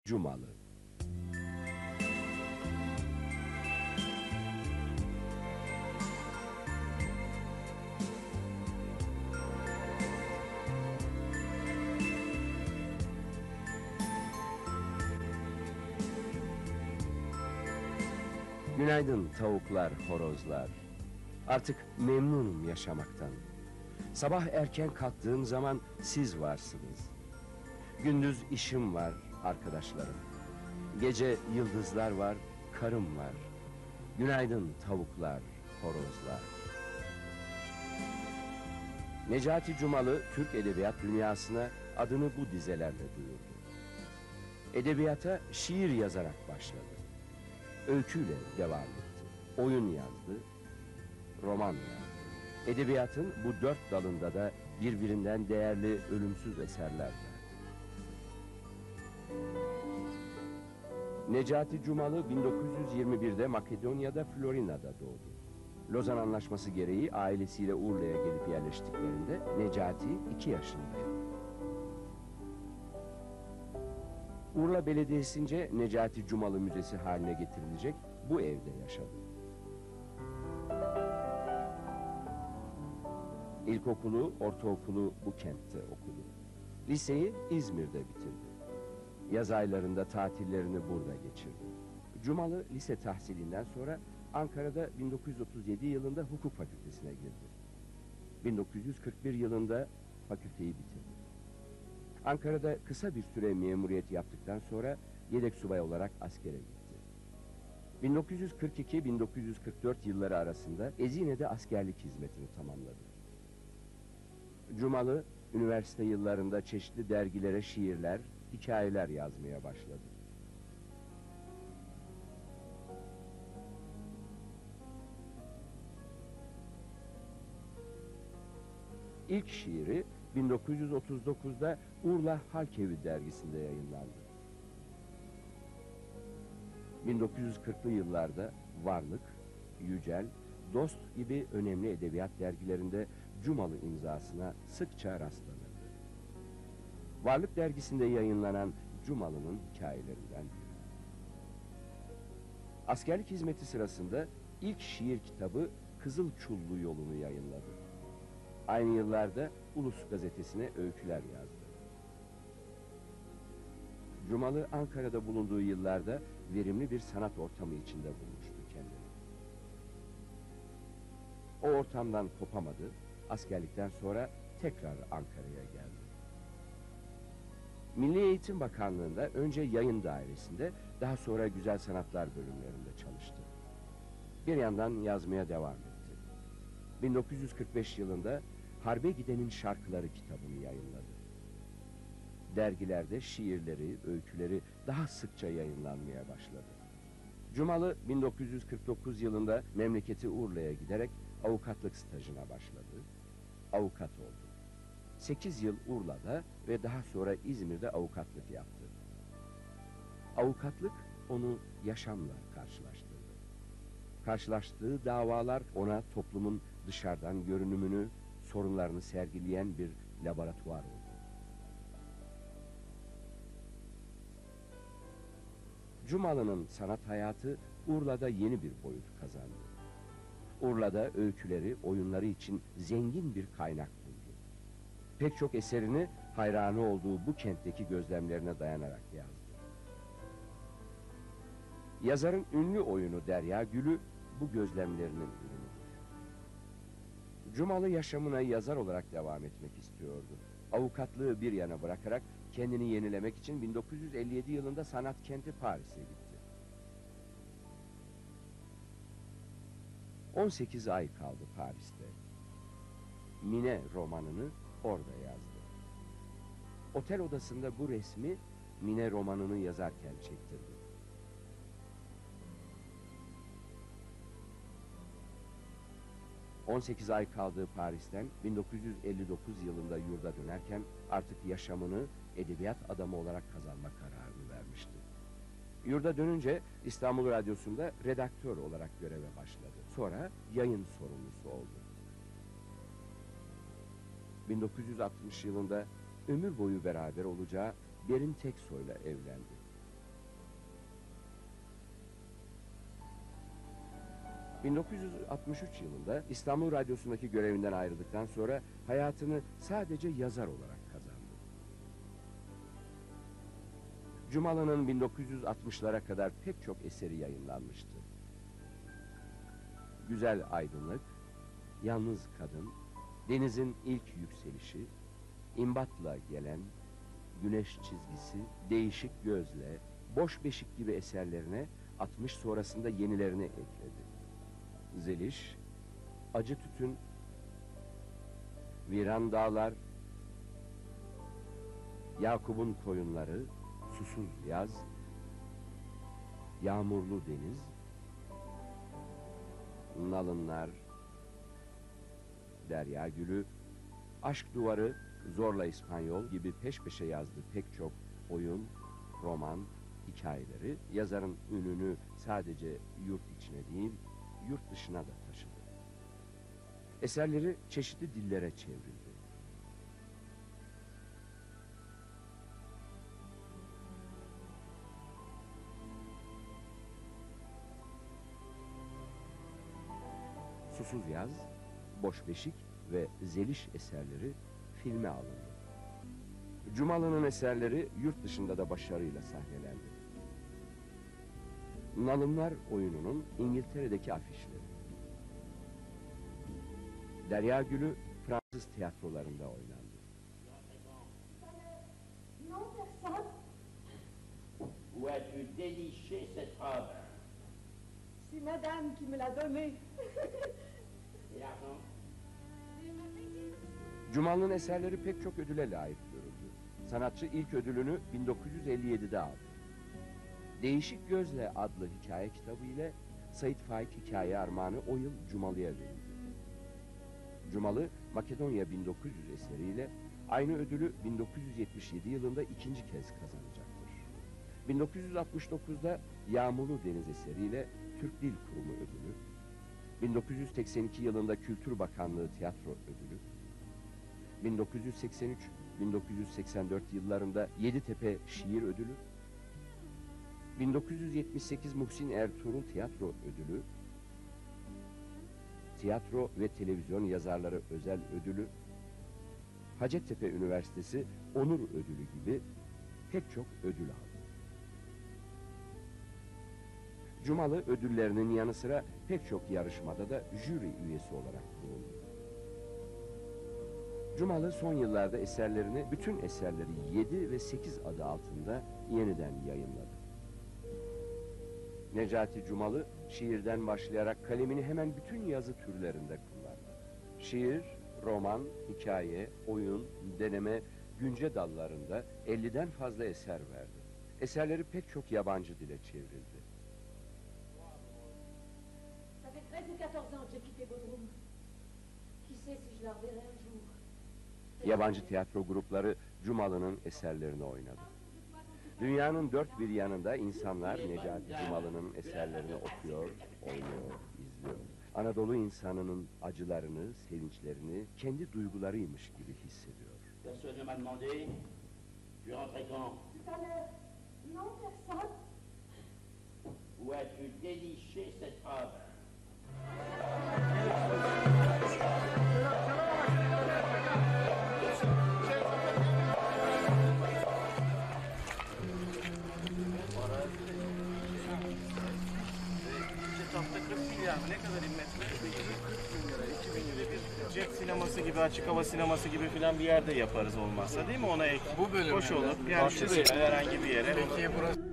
Cumalı. Günaydın tavuklar, horozlar. Artık memnunum yaşamaktan. Sabah erken kalktığım zaman siz varsınız. Gündüz işim var, arkadaşlarım. Gece yıldızlar var, karım var. Günaydın tavuklar, horozlar. Necati Cumalı, Türk edebiyat dünyasına adını bu dizelerle duyurdu. Edebiyata şiir yazarak başladı. Öyküyle devam etti. Oyun yazdı, roman yazdı. Edebiyatın bu dört dalında da birbirinden değerli ölümsüz eserler var. Necati Cumalı 1921'de Makedonya'da Florina'da doğdu. Lozan Anlaşması gereği ailesiyle Urla'ya gelip yerleştiklerinde Necati 2 yaşındaydı. Urla Belediyesi'nce Necati Cumalı Müzesi haline getirilecek bu evde yaşadı. İlkokulu, ortaokulu bu kentte okudu. Liseyi İzmir'de bitirdi. Yaz aylarında tatillerini burada geçirdi. Cumalı lise tahsilinden sonra Ankara'da 1937 yılında hukuk fakültesine girdi. 1941 yılında fakülteyi bitirdi. Ankara'da kısa bir süre memuriyet yaptıktan sonra yedek subay olarak askere gitti. 1942-1944 yılları arasında Ezine'de askerlik hizmetini tamamladı. Cumalı, üniversite yıllarında çeşitli dergilere şiirler, hikayeler yazmaya başladı. İlk şiiri 1939'da Urla Halkevi dergisinde yayınlandı. 1940'lı yıllarda Varlık, Yücel, Dost gibi önemli edebiyat dergilerinde Cumalı imzasına sıkça rastlanırdı. Varlık dergisinde yayınlanan Cumalı'nın hikayelerinden biri. Askerlik hizmeti sırasında ilk şiir kitabı Kızıl Çullu Yolu'nu yayınladı. Aynı yıllarda Ulus gazetesine öyküler yazdı. Cumalı Ankara'da bulunduğu yıllarda verimli bir sanat ortamı içinde bulmuştu kendini. O ortamdan kopamadı, askerlikten sonra tekrar Ankara'ya geldi. Milli Eğitim Bakanlığı'nda önce yayın dairesinde, daha sonra güzel sanatlar bölümlerinde çalıştı. Bir yandan yazmaya devam etti. 1945 yılında Harbe Gidenin Şarkıları kitabını yayınladı. Dergilerde şiirleri, öyküleri daha sıkça yayınlanmaya başladı. Cumalı 1949 yılında memleketi Urla'ya giderek avukatlık stajına başladı. Avukat oldu. 8 yıl Urla'da ve daha sonra İzmir'de avukatlık yaptı. Avukatlık onu yaşamla karşılaştırdı. Karşılaştığı davalar ona toplumun dışarıdan görünümünü, sorunlarını sergileyen bir laboratuvar oldu. Cumalı'nın sanat hayatı Urla'da yeni bir boyut kazandı. Urla'da öyküleri, oyunları için zengin bir kaynak buldu. Pek çok eserini hayranı olduğu bu kentteki gözlemlerine dayanarak yazdı. Yazarın ünlü oyunu Derya Gülü bu gözlemlerinin ürünüdür. Cumalı yaşamına yazar olarak devam etmek istiyordu. Avukatlığı bir yana bırakarak kendini yenilemek için 1957 yılında sanat kenti Paris'e gitti. 18 ay kaldı Paris'te. Mine romanını orada yazdı. Otel odasında bu resmi Mine romanını yazarken çektirdi. ...18 ay kaldığı Paris'ten 1959 yılında yurda dönerken artık yaşamını edebiyat adamı olarak kazanma kararını vermişti. Yurda dönünce İstanbul Radyosu'nda redaktör olarak göreve başladı. Sonra yayın sorumlusu oldu. 1960 yılında ömür boyu beraber olacağı Berin Teksoy'la evlendi. 1963 yılında İstanbul Radyosu'ndaki görevinden ayrıldıktan sonra hayatını sadece yazar olarak kazandı. Cumalı'nın 1960'lara kadar pek çok eseri yayınlanmıştı. Güzel Aydınlık, Yalnız Kadın, Denizin İlk Yükselişi, İmbat'la Gelen, Güneş Çizgisi, Değişik Gözle, Boş Beşik gibi eserlerine 60 sonrasında yenilerini ekledi. Zeliş, Acı Tütün, Viran Dağlar, Yakup'un Koyunları, Susuz Yaz, Yağmurlu Deniz, Nalınlar, Derya Gülü, Aşk Duvarı, Zorla İspanyol gibi peş peşe yazdığı pek çok oyun, roman, hikayeleri yazarın ününü sadece yurt içine değil, yurt dışına da taşıdı. Eserleri çeşitli dillere çevrildi. Susuz Yaz, Boş Beşik ve Zeliş eserleri filme alındı. Cumalı'nın eserleri yurt dışında da başarıyla sahnelendi. Nalınlar oyununun İngiltere'deki afişleri. Derya Gülü Fransız tiyatrolarında oynandı. Non, personne. Où as-tu déniché cette robe? C'est madame qui me l'a donnée. Et l'argent? Cumalı'nın eserleri pek çok ödüle layık görüldü. Sanatçı ilk ödülünü 1957'de aldı. Değişik Gözle adlı hikaye kitabı ile Sait Faik Hikaye Armağanı o yıl Cumalı'ya verildi. Cumalı, Makedonya 1900 eseriyle aynı ödülü 1977 yılında ikinci kez kazanacaktır. 1969'da Yağmurlu Deniz eseriyle Türk Dil Kurumu ödülü, 1982 yılında Kültür Bakanlığı Tiyatro ödülü, 1983-1984 yıllarında Yeditepe Şiir Ödülü, 1978 Muhsin Ertuğrul Tiyatro Ödülü, Tiyatro ve Televizyon Yazarları Özel Ödülü, Hacettepe Üniversitesi Onur Ödülü gibi pek çok ödül aldı. Cumalı ödüllerinin yanı sıra pek çok yarışmada da jüri üyesi olarak bulundu. Cumalı son yıllarda eserlerini, bütün eserleri 7 ve 8 adı altında yeniden yayımladı. Necati Cumalı, şiirden başlayarak kalemini hemen bütün yazı türlerinde kullandı. Şiir, roman, hikaye, oyun, deneme, günce dallarında 50'den fazla eser verdi. Eserleri pek çok yabancı dile çevrildi. Ça fait 13 ou 14 ans que j'ai quitté Bodrum. Qui sait si je la reverrai un jour. Yabancı tiyatro grupları Cumalı'nın eserlerini oynadı. Dünyanın dört bir yanında insanlar Necati Cumalı'nın eserlerini okuyor, oynuyor, izliyor. Anadolu insanının acılarını, sevinçlerini kendi duygularıymış gibi hissediyor. Personne ne m'a demandé. Tu rentrais quand? Tout à l'heure. Non, personne. Où as-tu déniché cette robe? Etapta 40 milyar ne kadar inmetre? 40 bin lira, 2 bin lira bir cep sineması gibi, açık hava sineması gibi filan bir yerde yaparız olmazsa değil mi? Ona ek. Bu bölüm hoş olur. Yani şuraya herhangi bir yere. Peki burası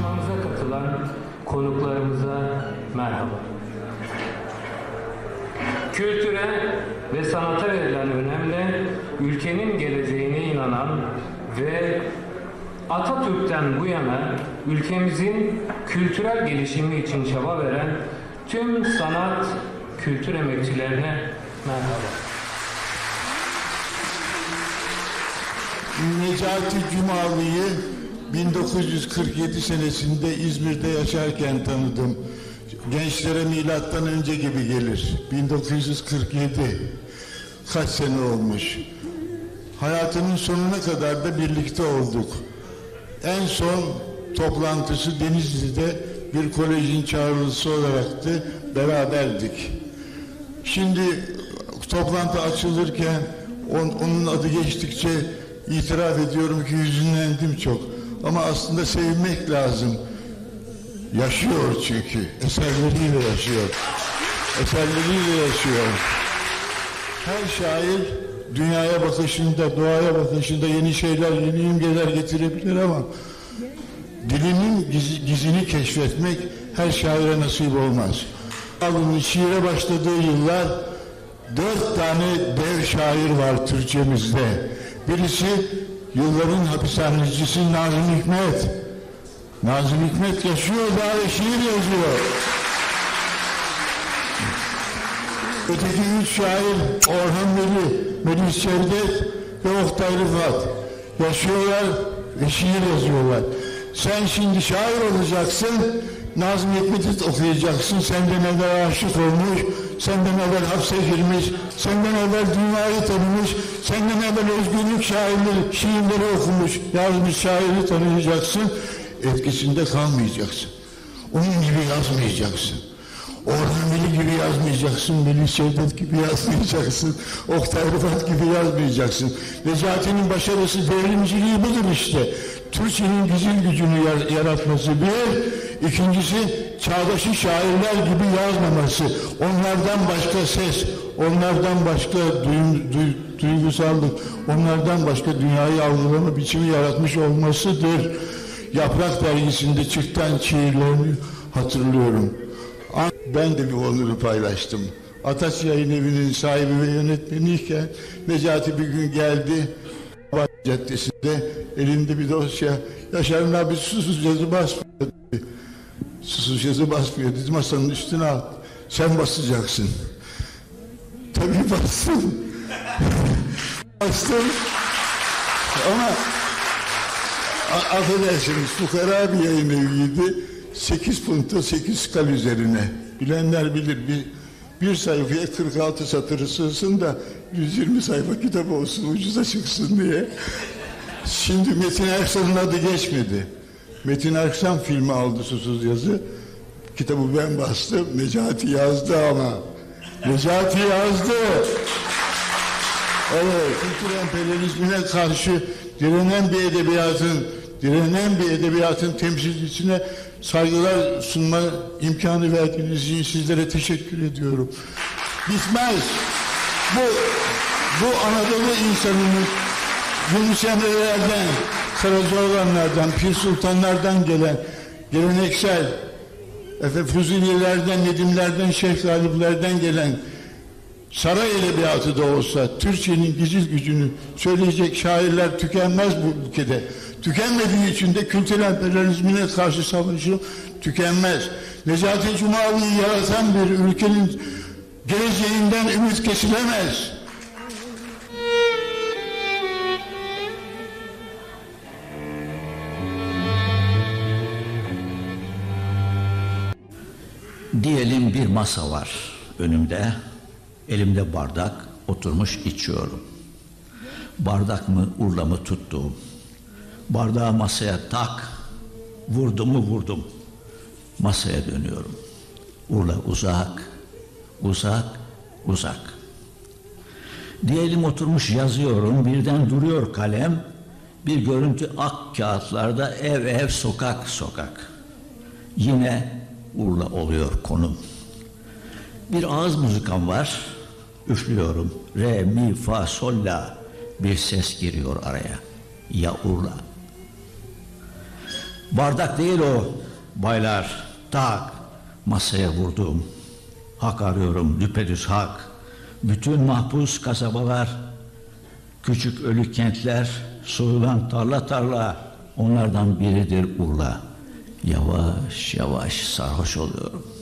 Yarışmamıza katılan konuklarımıza merhaba. Kültüre ve sanata verilen önemle ülkenin geleceğine inanan ve Atatürk'ten bu yana ülkemizin kültürel gelişimi için çaba veren tüm sanat, kültür emekçilerine merhaba. Necati Cumalı'yı 1947 senesinde İzmir'de yaşarken tanıdım. Gençlere milattan önce gibi gelir. 1947. Kaç sene olmuş. Hayatının sonuna kadar da birlikte olduk. En son toplantısı Denizli'de bir kolejin çağrılısı olaraktı. Beraberdik. Şimdi toplantı açılırken onun adı geçtikçe itiraf ediyorum ki hüzünlendim çok. Ama aslında sevmek lazım. Yaşıyor çünkü. Eserleriyle yaşıyor. Eserleriyle yaşıyor. Her şair dünyaya bakışında, doğaya bakışında yeni şeyler, yeni imgeler getirebilir ama dilinin gizini keşfetmek her şaire nasip olmaz. Alın şiire başladığı yıllar 4 tane dev şair var Türkçemizde. Birisi yılların hapishanecisi Nazım Hikmet. Nazım Hikmet yaşıyor, daha da şiir yazıyor. Öteki 3 şair Orhan Veli, Melis Cevdet ve Oktay Rıfat. Yaşıyorlar ve şiir yazıyorlar. Sen şimdi şair olacaksın, Nazım Hikmet'i okuyacaksın. Senden evvel aşık olmuş, senden evvel hapse girmiş, senden evvel dünyayı tanımış, senden evvel özgürlük şiirleri okumuş, yazmış şairi tanıyacaksın. Etkisinde kalmayacaksın. Onun gibi yazmayacaksın. Orhan Veli gibi yazmayacaksın, Melis Cevdet gibi yazmayacaksın, Oktay Rıfat gibi yazmayacaksın. Necati'nin başarısı, devrimciliği budur işte. Türkçenin güzel gücünü yaratması bir, ikincisi çağdaşı şairler gibi yazmaması. Onlardan başka ses, onlardan başka duygusallık, onlardan başka dünyayı algılama biçimi yaratmış olmasıdır. Yaprak dergisinde çıkan şiirlerini hatırlıyorum. Ben de bir onuru paylaştım. Ataç Yayın Evi'nin sahibi ve yönetmeniyken Necati bir gün geldi. Caddesi'nde elinde bir dosya. Yaşar'ın abi susuz yazı basmıyor dedi. Susuz yazı basmıyor dedi. Masanın üstüne at. Sen basacaksın. Tabii bastım. Bastım. Ama affedersiniz, fukara bir yayın eviydi. 8 punto 8 skal üzerine. Bilenler bilir. Bir sayfaya 46 satırı sığsın da 120 sayfa kitap olsun, ucuza çıksın diye. Şimdi Metin Erksan'ın adı geçmedi. Metin Erksan filmi aldı Susuz Yazı. Kitabı ben bastım. Necati yazdı ama. Necati yazdı. Evet, kültür emperyalizmine karşı direnen bir edebiyatın temsilcisine saygılar sunma imkanı verdiğiniz için sizlere teşekkür ediyorum. Bitmez. Bu Anadolu insanının Yunus Emre'lerden, Karacaoğlanlardan, Pir Sultanlardan gelen geleneksel, Fuzulilerden, Nedimlerden, Şeyh Galiplerden gelen saray edebiyatı da olsa Türkçenin gizil gücünü söyleyecek şairler tükenmez bu ülkede. Tükenmediği için de kültürel emperyalizmine karşı savaşı tükenmez. Necati Cumalı'yı yaratan bir ülkenin geleceğinden ümit kesilemez. Diyelim bir masa var önümde, elimde bardak, oturmuş içiyorum. Bardak mı, urla mı tuttum. Bardağı masaya tak, vurdum. Masaya dönüyorum. Urla uzak, uzak. Diyelim oturmuş yazıyorum, birden duruyor kalem. Bir görüntü ak kağıtlarda ev, sokak. Yine urla oluyor konum. Bir ağız muzikam var, üflüyorum. Re, mi, fa, sol, la. Bir ses giriyor araya. Ya urla. Bardak değil o baylar. Tak masaya vurdum. Hak arıyorum, düpedüz hak. Bütün mahpus kasabalar, küçük ölü kentler, soyulan tarla tarla, onlardan biridir Urla. Yavaş yavaş sarhoş oluyorum.